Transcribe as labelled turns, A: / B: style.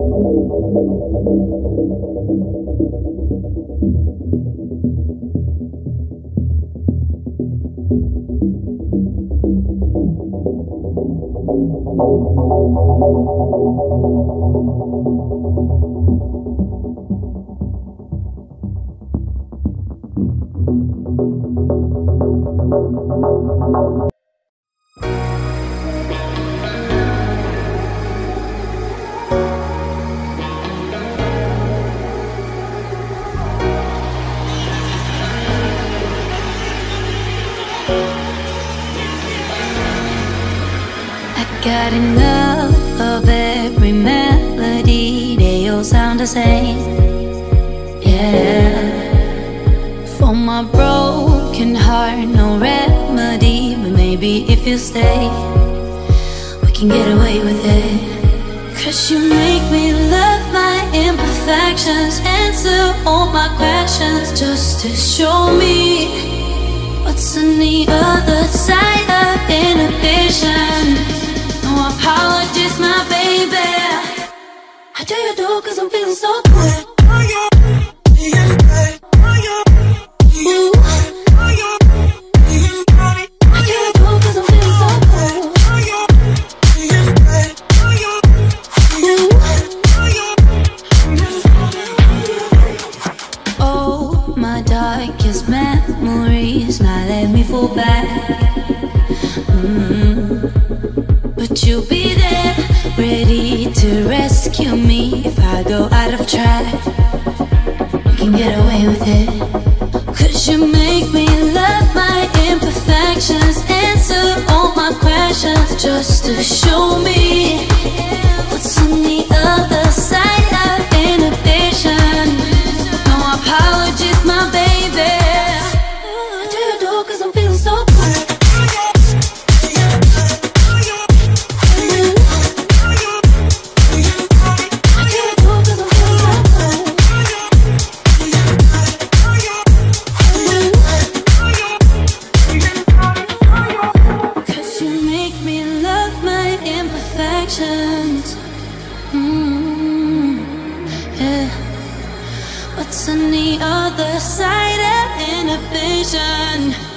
A: Got enough of every melody, they all sound the same. Yeah. For my broken heart, no remedy, but maybe if you stay, we can get away with it. 'Cause you make me love my imperfections, answer all my questions, just to show me what's on the other side of inhibition. No apologies, my baby. I do you do 'cause I'm feeling so good. Ooh. I do you do 'cause I'm feeling so good. Ooh. Oh, my darkest memories, now let me fall back. But you'll be there, ready to rescue me if I go out of track. You can get away with it. 'Cause you make me love my imperfections, answer all my questions, just to show me what's on the other side of inhibition. No apologies, my baby. I do you do 'cause I'm feeling so good. Yeah. What's on the other side of inhibition?